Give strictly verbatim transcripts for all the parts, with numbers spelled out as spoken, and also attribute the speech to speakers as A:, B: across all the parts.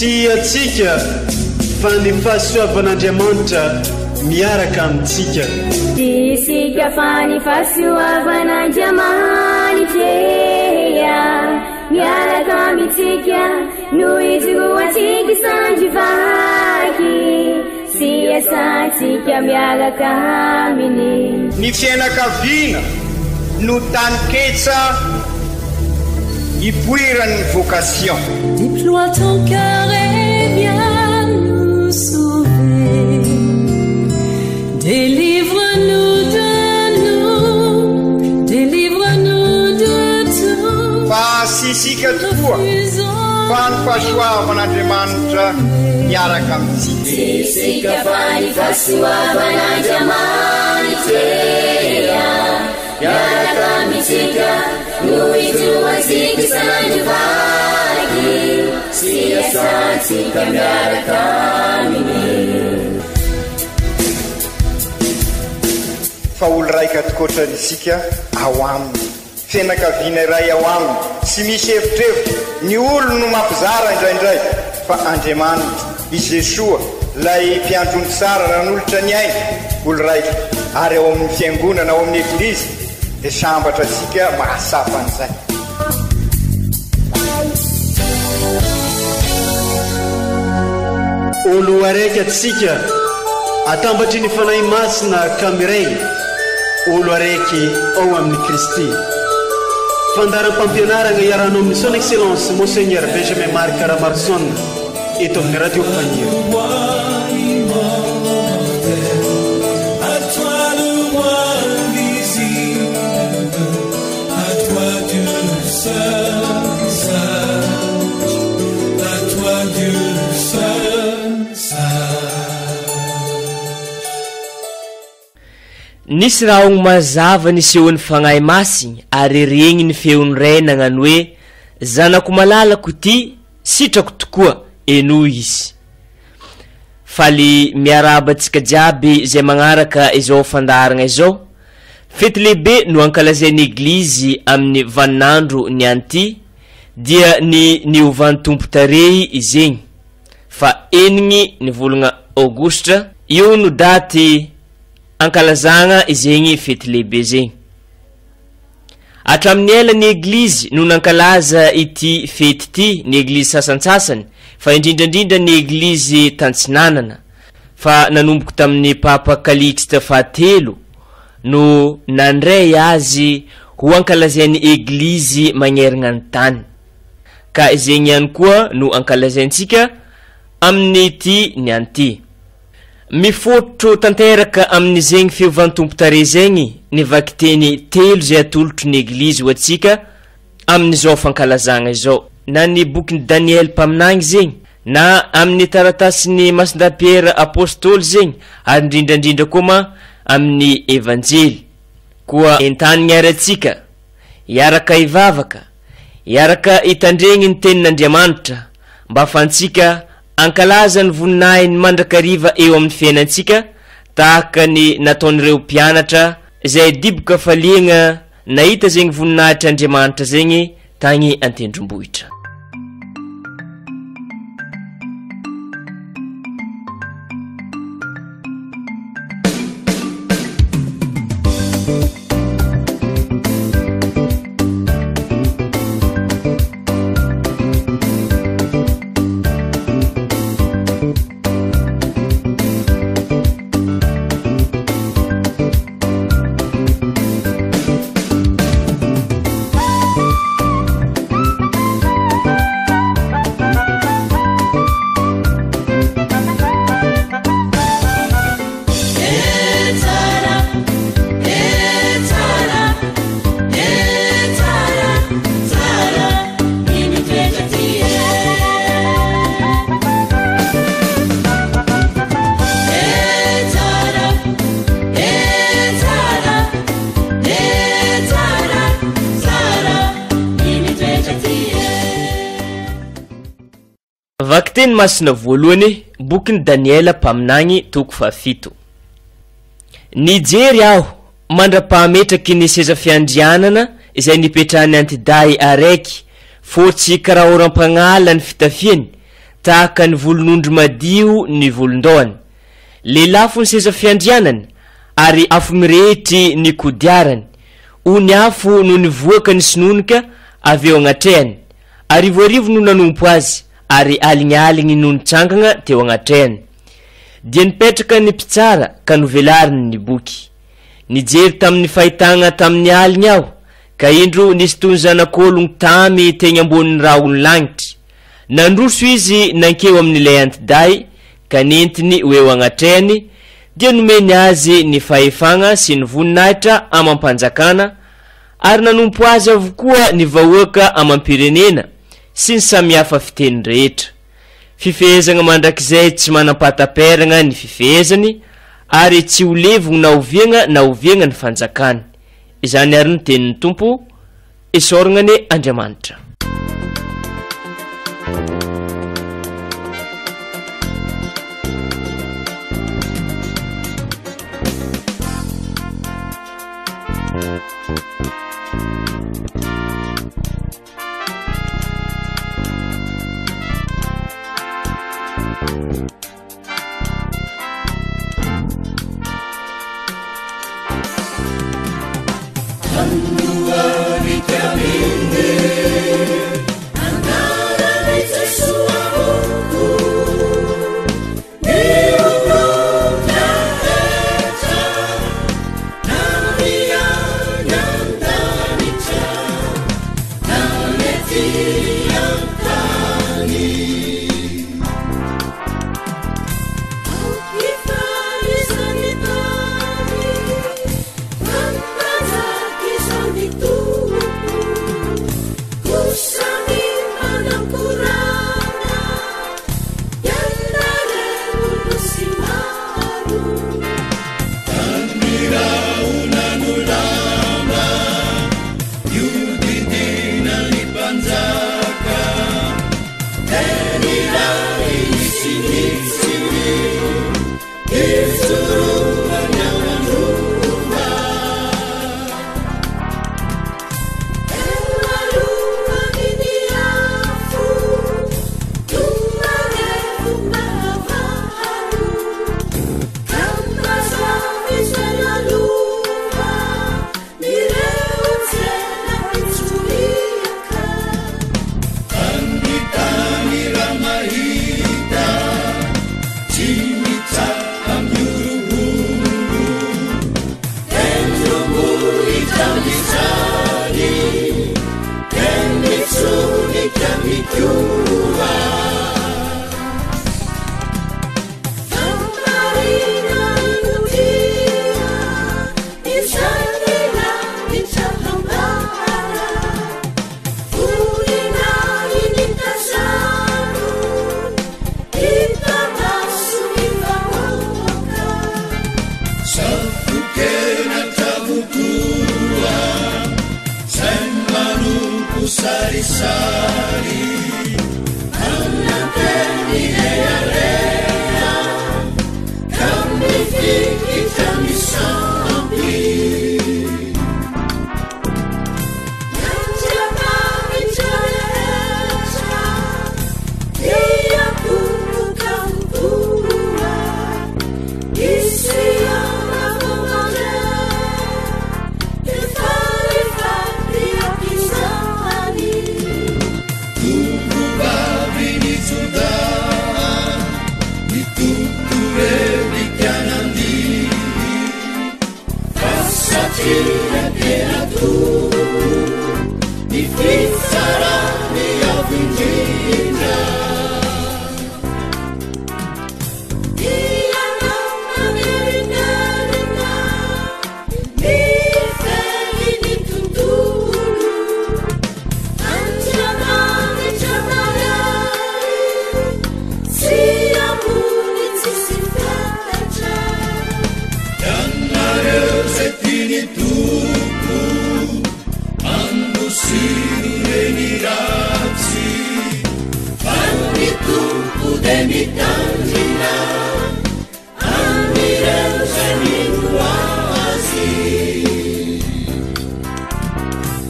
A: tiatsika fa ny fahasoavan'Andriamanitra miaraka amintsika.
B: Tisika fa ny fahasoavan'Andriamanitra miaraka amintsika noho izy roantsika sandrivaky sy asantsika miaraka aminy.
C: Ny fianakaviana no taniketsa ipoiran'ny vocation.
D: Déploie ton cœur et viens nous sauver. Délivre-nous de nous, délivre-nous de tout.
C: Fa sisika tokoa fa ny fahasoavan'Andriamanitra miaraka amintsika.
B: Sisika fa ny fahasoavan'Andriamanitra miaraka amintsika noho izy roantsika sandrivaky sy asantsika miaraka aminy.
C: Fa olo raika tokoatranisika ao aminy, fianakaviana iray ao aminy, tsy misy hevitrevitra. Ny olo no mampizara indraindray fa Andriamanitra i Jesoa lay mpiandrony tsara nanolotra ny aina olo raika. Ary ao amin'ny fiangonana ao amin'ny eglizy dia sambatra antsika mahasapa an'izay.
A: Olo araiky atsika atambatry ny fanahy masina kamiray, olo araiky ao amin'ny Kristy. Fandaram-pampianarana iarahana amin'ny son excellence Monseigneur Benjamin Marc Caramarson eto amin'ny radio Faniry.
E: Nisy raha ogno mazava nisehon'ny fagnahy masigny ary regny ny feon'ny ray nagnano hoe zanako malalako ty sitrako tokoa eno izy. Faly miarabantsika jiaby zay magnaraka izao fandaragna izao. Fety lehibe no ankalazain'ny eglizy amin'ny vaninandro ny anty dia ny niovan'ny tompo tarehy izegny. Fa enigny ny volagna Aogositra io no daty ankalazagna izegny fety lehibe zegny. Hatramin'ny ela ny eglizy no nankalaza ity fety ty ny eglizy sasantsasany, fa indrindrandrindra ny eglizy Tantsinanana, fa nanomboko tamin'ny Papa Calixte fahatelo no nandray azy ho ankalazain'ny eglizy magnerigna ny tany. Ka izegny ihany koa no ankalazaintsika amin'ny ty ny anty. Mifotro tanteraka amin'izegny fiovantompo tare zegny ny vakiteny telo zay atolotro ny eglizy ho atsika amin'izao fankalazagna izao, na ny bokin'ny Daniel mpaminagny zegny, na amin'ny taratasiny Masindapiera apôstôly zegny, ary indrindrandrindra koa ma amin'ny evanjely. Koa entanigny aratsika iaraka ivavaka, iaraka itandregny ny tenin'Andriamanitra mba ahafahantsika ankalaza ny voninahiny mandrakariva eo amin'ny fiainantsika tahaka ny nataon'ireo mpianatra zay diboka faliagna nahita zegny voninahitra Andriamanitra zegny tagny an-tendrombohitra. Vakiteny masina voalohany bokin'ny Daniela mpaminagny toko fahafito. Nijery aho mandra-pahametraky ny seza fiandrianana izay nipetrahany antiday araiky fotsy karaha oram-pagnala ny fitafiany tahaka ny volon'ondry madio ny volondohany. Lehilahy ny seza fiandrianany ary afo mirehetry ny kodiarany. Ony afo no nivoaka ny sinonika avy eo agnatrehany. Arivoarivo no nanompo azy ary alignaligny no nitsangagna teo agnatrehany. Dia nipetraka ny mpitsara ka novelariny ny boky. Nijery tamin'ny fahitagna tamin'ny aligny aho, ka indro nisy tony zanak'ologno tamy teny ambonin'ny rahony lagnitry. Nandroso izy nankeo amin'ilay antiday ka nentiny ho eo agnatrehany, dia nomeny azy ny fahefagna sy ny voninahitra amam-panjakana, ary nanompo azy avokoa ny vahoaka amam-pirenena sy ny samihafa fiteny rehetra. Fifehezagna mandrakizay tsy manam-pataperagna ny fifehezany, ary tsy ho levogno na oviagna na oviagna ny fanjakany. Izany ary ny tenin'ny Tompo, isaoragna Andriamanitra.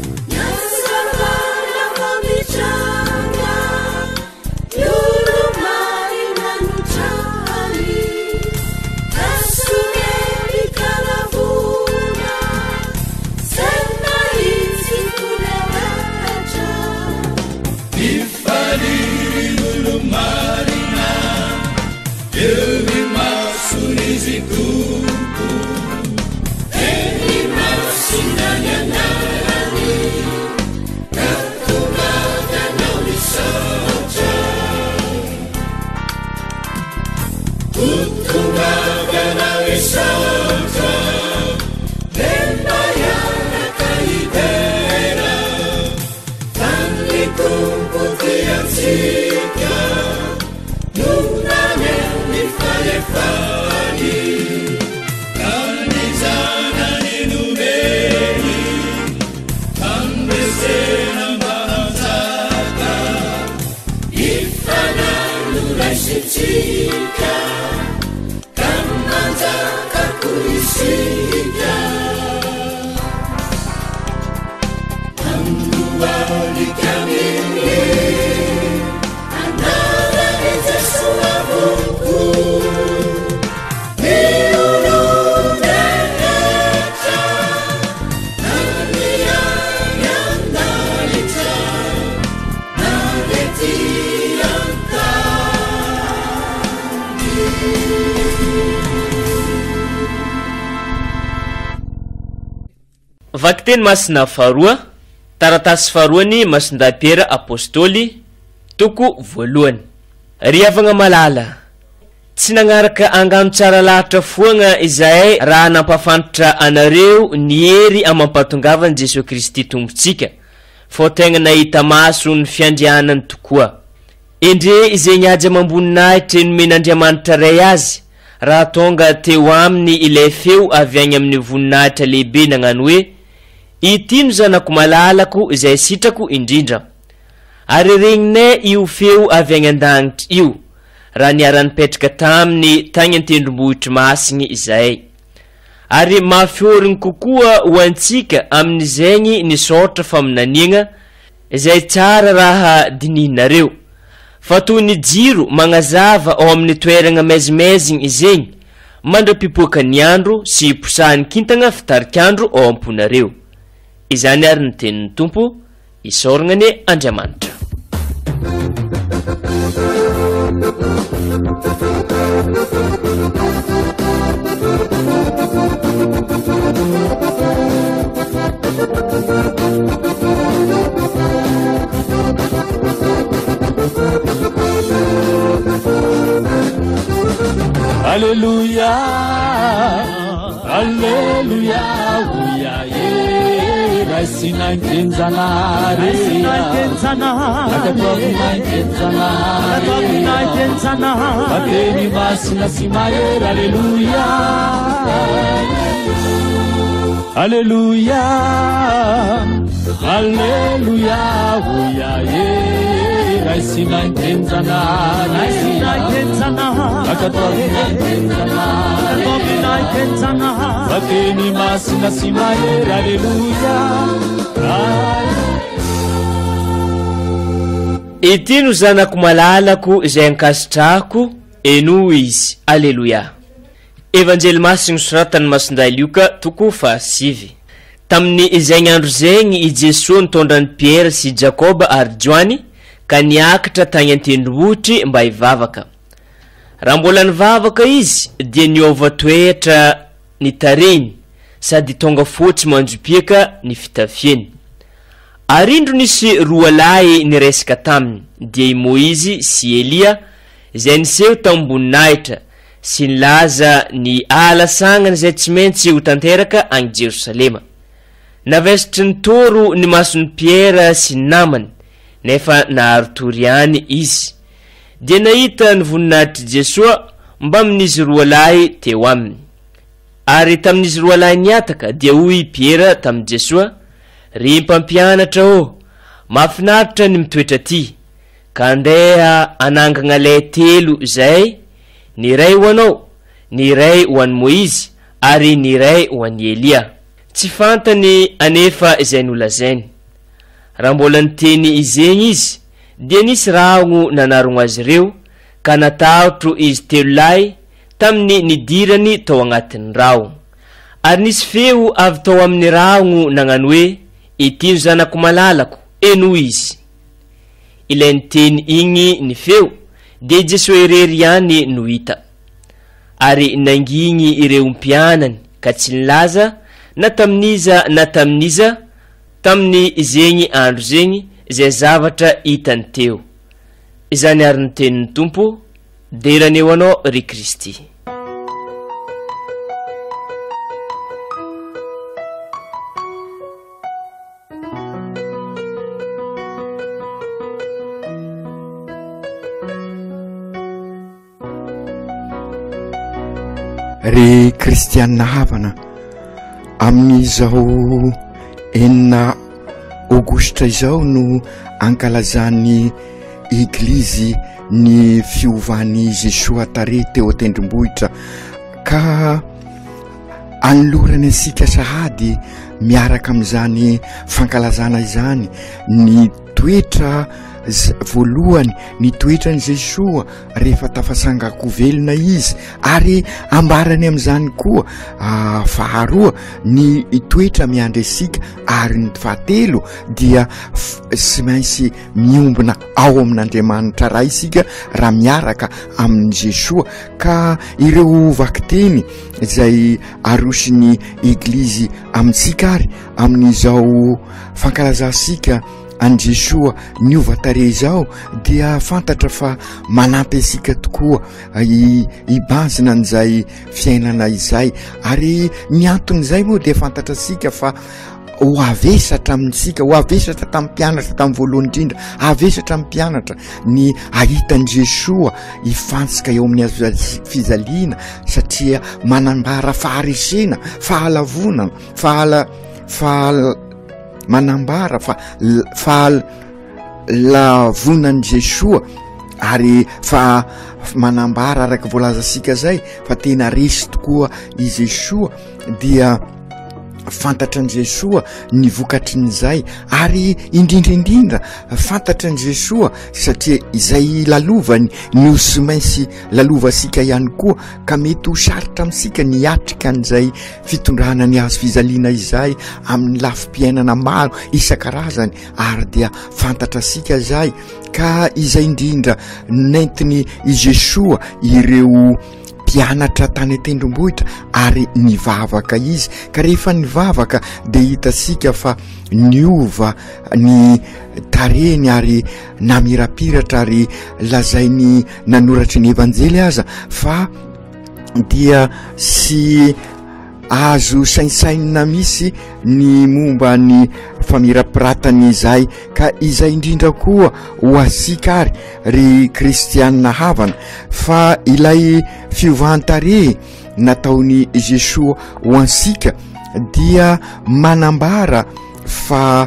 D: You're
E: Vakiteny masina faharoa, taratasy faharoany Masindahy-Piera apôstôly, toko voalohany. Ry havagna malala, tsy nagnaraka angano tsara lahatra foagna izahay raha nampafantatra anareo ny hery amampatongavany Jesosy Kristy tompontsika, fô tegna nahita maso ny fiandrianany tokoa. Endre izay niaja mamboninahitra nomen'Andriamanitra ray azy, raha tonga teo aminy ilay feo avy agny amin'ny voninahitra lehibe nagnano hoe: itino zanako malalako izay sitrako indrindra. Ary regninay io feo avy agny an-danitra io, raha niara-nipetraka taminy tagny an-tendrombohitra masigny izahay. Ary mafioriny kokoa ho antsika amin'izagny nisaotra faminaniagna izay tsara raha dinihinareo, fa toy ny jiro magnazava ao amin'ny toeragna maizimezigny izegny, mandra-pipoaka ny andro sy posahany kintagna fitarikandro ao amponareo. Izany ary ny tenin'ny Tompo, isaoragna ny Andriamanitra.
F: Alleluia, alleluia, uya ye, raisina intenzanare, raisina intenzanare, akatwavina intenzanare, akatwavina intenzanare, bateni masina simaera, alleluia, alleluia, alleluia, uya ye, raisina intenzanare, raisina intenzanare, akatwavina intenzanare, akatwavina intenzanare, bateni masina simaera, alleluia.
E: Itino zanako malalako izay ankasitrahako, eno izy. Alleluia. Evanjely masigny soratany Masindahy Luka toko fahasivy. Tamin'ny izay andro zegny i Jesosy nitondra Pierre sy Jacoba ary Joany ka niakatra tagny an-tendrombohitry mba hivavaka. Raha mbola nivavaka izy dia niova toetra ny tarehiny sady tonga fotsy manjopiaka ny fitafiany. Ary indro nisy roa lahy niresaka taminy, dia i Moizy sy Elia izay niseho tamboninahitra sy nilaza ny ahalasangana izay tsy maintsy ho tanteraka agny Jerosalema. Navesitry ny toro ny mason'ny Pierre sy ny namany, nefa naharotory ihany izy. Dia nahita ny voninahitry Jesosy mba amin'izy roa lahy teo aminy. Ary tamin'izy roa lahy niataka dia hoy Pierre tamin'i Jesosy: ry mpampianatra ô, mahafinaritra ny mitoetra ty, ka andeha anangagna lay telo izay, ny iray ho anao, ny iray ho an'i Moizy, ary ny iray ho an'i Elia. Tsy fantany anefa izay nolazainy. Raha mbola niteny izegny izy, dia nisy ragno nanarogno azy ireo, ka natahotro izy telo lahy tamin'ny nidirany tao agnatin'ny ragno. Ary nisy feo avy tao amin'ny ragno nagnano hoe: itino zanako malalako, eno izy. Ilay niteny igny ny feo, dia Jesosy irery ihany no hita. Ary nangigny ireo mpianany ka tsy nilaza na taminiza na taminiza tamin'ny izegny andro zegny izay zavatra hitany teo. Izany ary ny tenin'ny Tompo, derany eo anao ry Kristy.
C: Ry kristianina havana, amin'izao enina aogositra izao no ankalazany eglizy ny fiovan'ny Jesosy tare teo an-tendrombohitra, ka anolorany ansika sahady miaraka amin'izany fankalazana izany ny
G: toetra voalohany ny toetra ny Jesoa rehefa tafasangako velona izy, ary ambarany amin'izany koa faharoa ny toetra miandry asika, ary ny fahatelo dia sy maintsy miombona ao amin'Andriamanitra raha isika raha miaraka amin'ny Jesoa. Ka ireo vakiteny izay arosiny eglizy amintsika ary amin'izao fankalazasika an Jesoa niova tare zao dia fantatra fa manampy asika tokoa ibanzina an'izay fiainana izay, ary ny anton'izay moa dia fantatra asika fa ho avesatra amintsika, ho avesatra tamin'ny mpianatra tamin'ny voalohany indrindra, avesatra amin'ny mpianatra ny ahitan' Jesoa ifantsika eo amin'ny azo fizaliana, satria manambara faharesena, fahalavona, fahala fahala manambara fa fahalavonan'i Jesoa, ary fa manambara araka voalazasika zay fa tena resy tokoa i Jesoa, dia fantatra an Jesoa ny vokatrin'izay, ary indrindraindrindra fantatra an Jesoa satria izay lalovany no sy maintsy lalovasika ihany koa, ka mety ho sarotra amintsika ny atrika an'izay fitondrana ny azo fizaliana izay amin'ny lafim-piainana maro isan-karazany, ary dia fantatra asika zay. Ka izay indrindra nentiny i Jesoa ireo mpianatra tany an-tendrombohitra ary nivavaka izy, ka rehefa nivavaka dia hitasika fa niova ny tareny ary namirapiratra, ary lazainy nanoratra ny evanjely aza fa dia sy azo sainsaina misy ny momba ny famirapiratany izay. Ka izay indrindra koa ho asika ary ry kristianina havana fa ilay fiovantare nataony Jesoa ho ansika dia manambara fa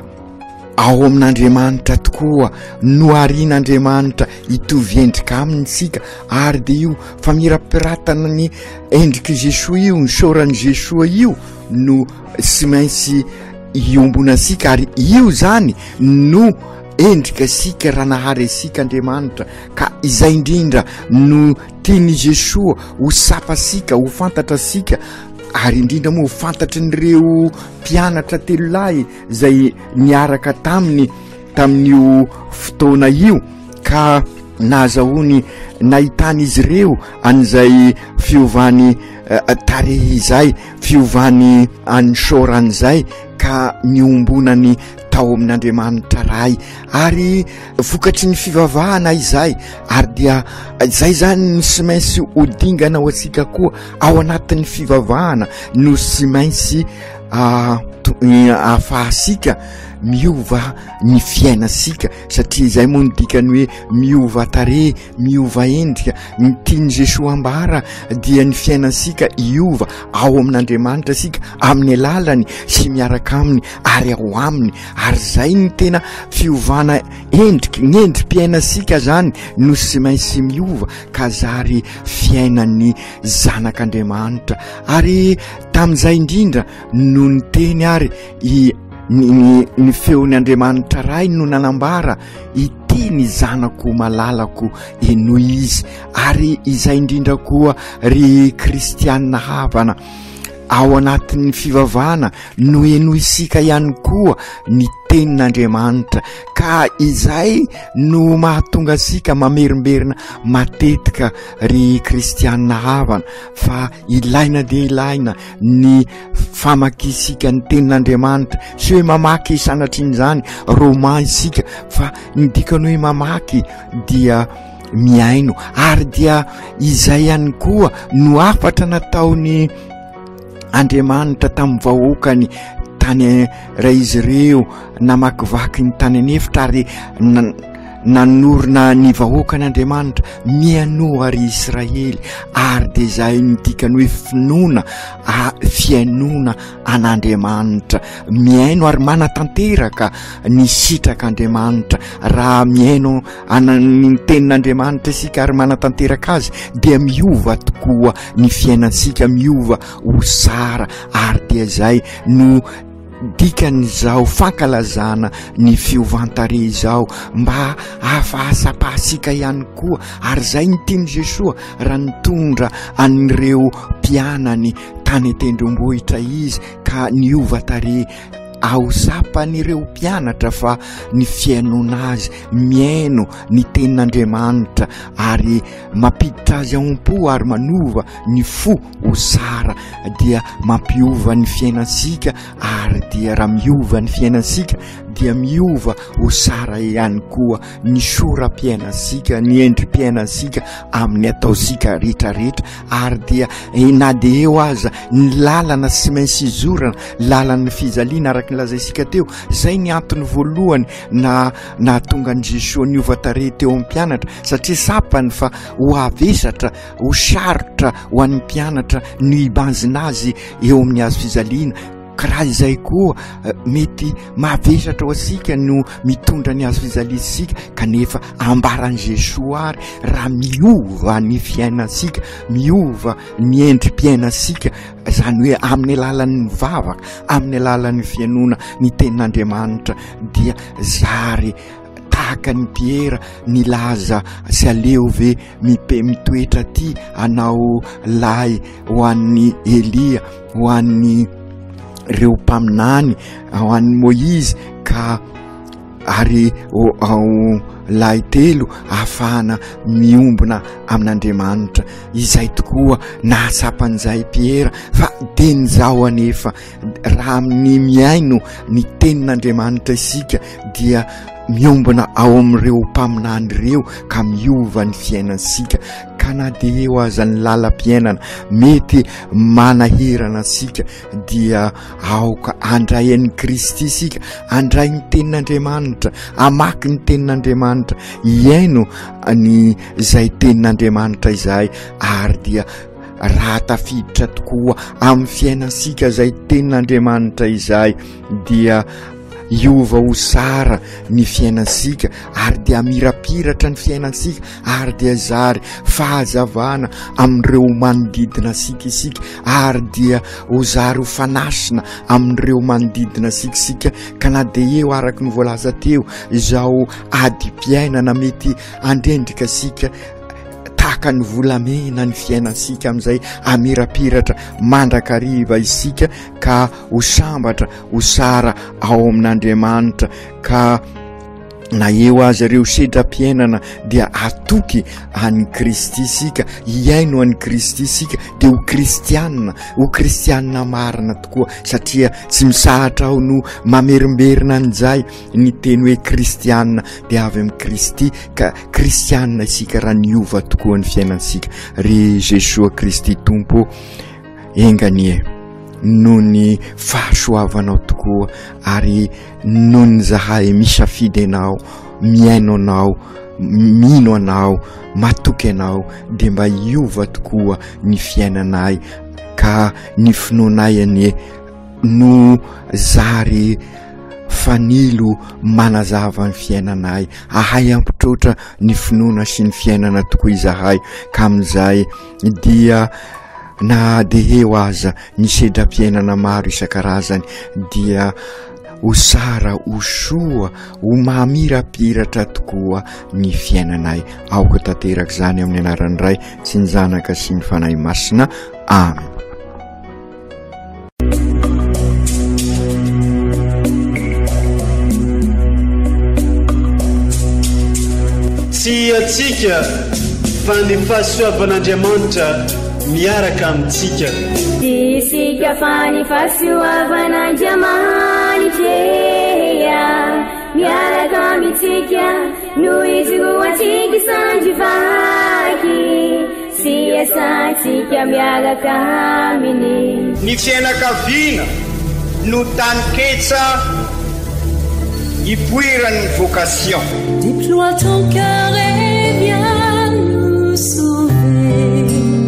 G: ao amin'Andriamanitra tokoa no arian'Andriamanitra hitovy endrika amintsika, ary dia io famirapiratana ny endriky Jesoa io, ny saoran'i Jesoa io no sy maintsy iombona asika, ary io zany no endrika asika raha nahary asika Andriamanitra. Ka izay indrindra no tiany Jesoa ho sapasika, ho fantatra asika, ary indrindra moa ho fantatry nyreo mpianatra telo lahy zay niaraka taminy tamin'io fotoana io, ka nazahoany nahitany izy ireo an'izay fiovany uh, tarehy izay, fiovany an'soran'izay, ka niombonany tao amin'Andriamanitra ray, ary vokatry ny fivavahana izay, ary dia izay zany sy maintsy hodingana ho atsika koa ao anatin'ny fivavahana no sy maintsy uh, ahafahasika miova ny fiainasika, satria izay moa ny dikany hoe miova tare, miova endrika. Ny tiany Jesoa ambara dia ny fiainasika iova ao amin'Andriamanitra sika amin'ny alalany sy miaraka aminy ary ao aminy, ary zay ny tena fiovana endrika, ny endrim-piainasika zany no sy maintsy miova ka zary fiainan'ny zanak'Andriamanitra. Ary tamin'izay indrindra no ny teny ary i ny, ny feon'ny Andriamanitra ray no nanambara ity ny zanako malalako eno izy. Ary izay indrindra koa ry kristianina havana ao anatin'ny fivavahana no eno isika ihany koa ny tenin'Andriamanitra, ka izay no mahatonga asika mamerimberina matetika ry kristianina havana fa ilaina dia ilaina ny famakisika ny tenin'Andriamanitra, sy hoe mamaky sanatr'in'izany roman isika, fa ny dikany hoe mamaky dia miaino. Ary dia izay ihany koa no afatra nataony Andriamanitra tamin'ny vahoakany tany raha izy ireo namakivaky ny tany anefitra, ary nanorina ny vahoakan'Andriamanitra mianoa ry Israely, ary dia izay ny dikany hoe finoana fiainona an'Andriamanitra, miaino ary manatanteraka ny sitrak'Andriamanitra. Raha miaino ny tenin'Andriamanitra isika ary manatanteraka azy dia miova tokoa ny fiainansika, miova ho sara, ary dia izay no dikan'izao fankalazana ny fiovantare izao mba afahasapahasika ihany koa ary zay ny tiany Jesoa raha nitondra an'ireo mpianany tany tendrombohitra izy ka niova tare ao sapan'ireo mpianatra fa ny fiainona azy miaino ny tenin'Andriamanitra ary mampiditra azy am-po ary manova ny fo ho sara dia mampiova ny fiainasika ary dia raha miova ny fiainasika dia miova ho sara ihany koa ny soram-piainasika ny endrim-piainasika amin'ny ataosika rehetrarehetra ary dia na dia eo aza ny lalana sy mainsy izorana lalana fizaliana araka ny lazaisika teo zay ny antony voalohany na nahatonga ny Jesoa niova tare teo amin'ny mpianatra satria sapany fa ho avesatra ho sarotra ho an'ny mpianatra ny ibanjina azy eo amin'ny hazo fizaliana karaha izay koa mety mavesatra ho asika no mitondra ny hazo fizalisika kanefa ambaran' Jesoa ary raha miova ny fiainasika miova ny endrim-piainasika zany hoe amin'ny alalan'ny vavaka amin'ny alalan'ny fianona ny tenin'Andriamanitra dia zary tahaka ny Piera nilaza sy aleo ve mipe mitoetra ty anao lay ho an'ny Elia ho an'ny reo mpaminany ho an'ny Moizy ka ary ao lay telo ahafahana miombona amin'Andriamanitra izay tokoa nahasapan'izay Piera fa denizao anefa raha amin'ny miaino ny tenin'Andriamanitra isika dia miombona ao amin'ireo mpaminany reo ka miova ny fiainasika ka na dia eo aza ny lalam-piainana mety manahirana asika dia aoka andray an'i Kristy isika andray ny tenin'Andriamanitra amaky ny tenin'Andriamanitra iaino ny zay tenin'Andriamanitra izay ary dia raha tafiditra tokoa amin'ny fiainasika zay tenin'Andriamanitra izay dia iova ho sara ny fiainasika ary dia mirapiratra ny fiainasika ary dia zary fahazavana amin'ireo manodidina asika isika ary dia ho zary ho fanasina amin'ireo manodidina asika isika ka na dia eo araka ny voalaza teo izao adi-piainana mety andrendrika asika tahaka ny volamena ny fiainasika amin'izay amirapiratra mandrakariva isika ka ho sambatra ho sara ao amin'Andriamanitra ka na eo azy ireo sedra-piainana dia atoky an'i Kristy isika iaino an'i Kristy isika dia ho kristianina ho kristianina marina tokoa satria tsy misahatra ao no mamerimberina an'izay ny teny hoe kristianina dia avy amin'ny Kristy ka kristianina isika raha niova tokoa ny fiainasika ry Jesoa Kristy Tompo enganie noho ny fahasoavanao tokoa ary noho ny zahay misafidy anao miaino anao mino anao matoky anao dia mba hiova tokoa ny fiainanay ka ny finoanay anie no zary fanilo manazava ny fiainanay ahay ampitrotra ny finoana sy ny fiainana tokoa izahay ka amin'izay dia na dia eo aza ny sedra-piainana maro isan-karazany dia ho sara ho soa ho mamirapiratra tokoa ny fiainanay aoka tanteraka izany amin'ny anaran'ny Ray sy ny Zanaka sy ny Fanahy Masina amen.
A: Tsy atsika fa ny fahasoavan'Andriamanitra miaraka amintsika
B: isika fa ny fahasoavan'Andriamanitra miaraka amintsika noho izy ho antsika sandrivaky sy asantsika miaraka aminy
C: ny fianakaviana no taniketsa ipoiran'ny vocation.
D: Déploie ton cœur et viens nous sauver.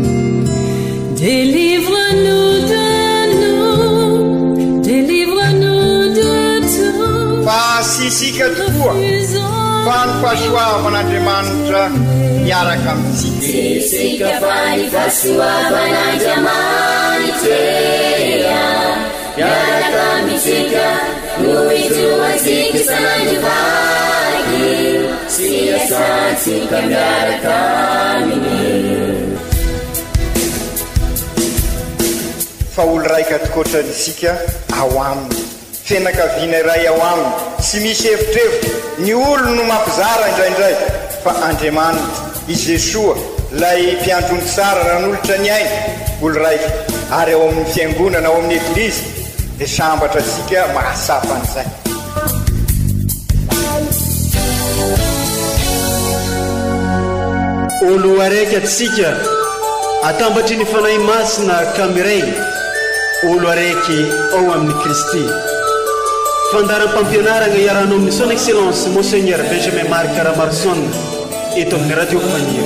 D: Délivre-nous de nous, délivre-nous de tout.
C: Fa sisika tokoa fa ny fahasoavan'Andriamanitra miaraka amintsika.
B: Sisika fa ny fahasoavan'Andriamanitra miaraka amintsika siasatsika miaraka aminy
C: fa olo raika tokoatranisika ao aminy fianakaviana iray ao aminy tsy misy hevitrevitra ny olo no mampizara indraindray fa Andriamanitra i Jesoa lay mpiandrony tsara nanolotra ny aina olo raika ary ao amin'ny fiangonana ao amin'ny eglizy dia sambatra tsika mahasapa an'izay
A: olo araiky atsika atambatry ny fanahy masina kamiray olo araiky ao amin'ny Kristy fandaram-pampianarana iarano amin'ny son excellence monseigneur Benjamin Marc Ramarson eto amin'ny radio Fania.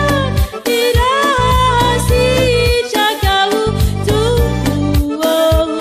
D: Oh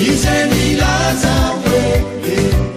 H: izay milaza hoe